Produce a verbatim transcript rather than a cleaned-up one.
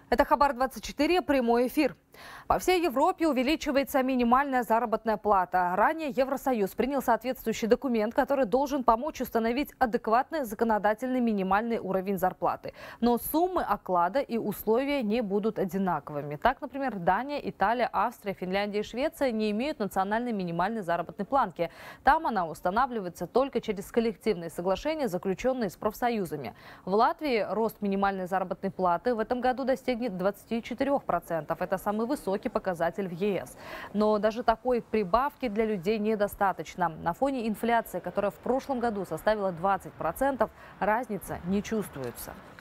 Это Хабар двадцать четыре, прямой эфир. По всей Европе увеличивается минимальная заработная плата. Ранее Евросоюз принял соответствующий документ, который должен помочь установить адекватный законодательный минимальный уровень зарплаты. Но суммы оклада и условия не будут одинаковыми. Так, например, Дания, Италия, Австрия, Финляндия и Швеция не имеют национальной минимальной заработной планки. Там она устанавливается только через коллективные соглашения, заключенные с профсоюзами. В Латвии рост минимальной заработной платы в этом году достигнет двадцати четырёх процентов. Это самый высокий показатель в ЕС. Но даже такой прибавки для людей недостаточно. На фоне инфляции, которая в прошлом году составила двадцать процентов, разница не чувствуется.